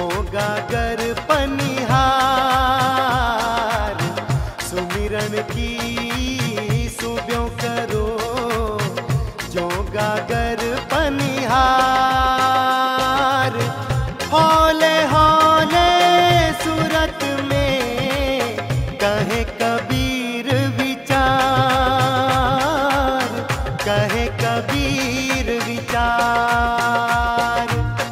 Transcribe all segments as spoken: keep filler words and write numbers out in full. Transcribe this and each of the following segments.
जो गागर पनिहार, सुमिरन की सुब्यों करो, जो गागर पनिहार। हौले हौले सूरत में कहे कबीर विचार, कहे कबीर विचार।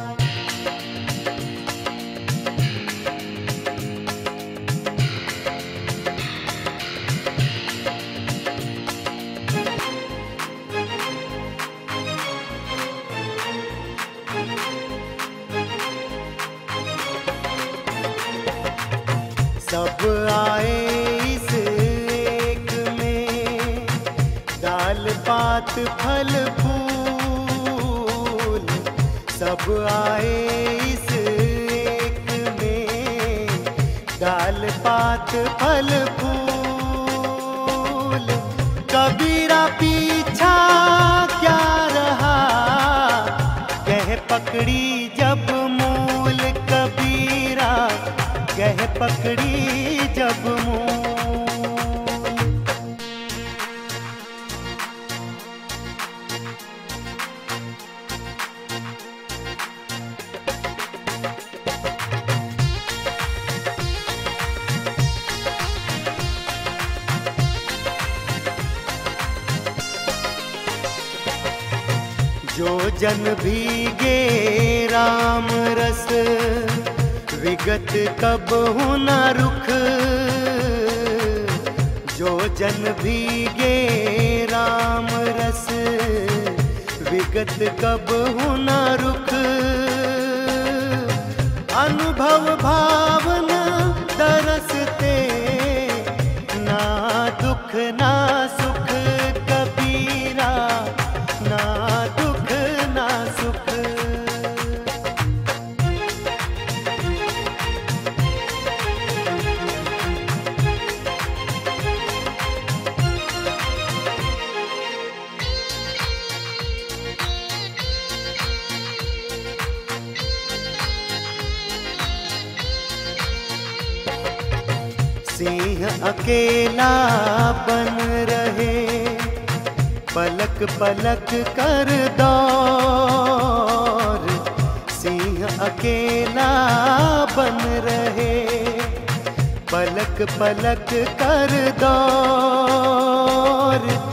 सब आए इस एक में, डाल पात फल फूल। सब आए इस एक में, डाल पात फल फूल। कबीरा पीछा क्या रहा, कह पकड़ी जब मूल। कबीरा कह पकड़ी जब मूल। जो जन भीगे राम रस, विगत कब हूँ न रुख। जो जन भीगे राम रस, विगत कब हूँ न रुख। अनुभव भावना दरसते, ना दुख ना सुख। कबीरा ना दुख ना सुख। सिंह अकेला बन रहे, पलक पलक कर दौर। सिंह अकेला बन रहे, पलक पलक कर दौर।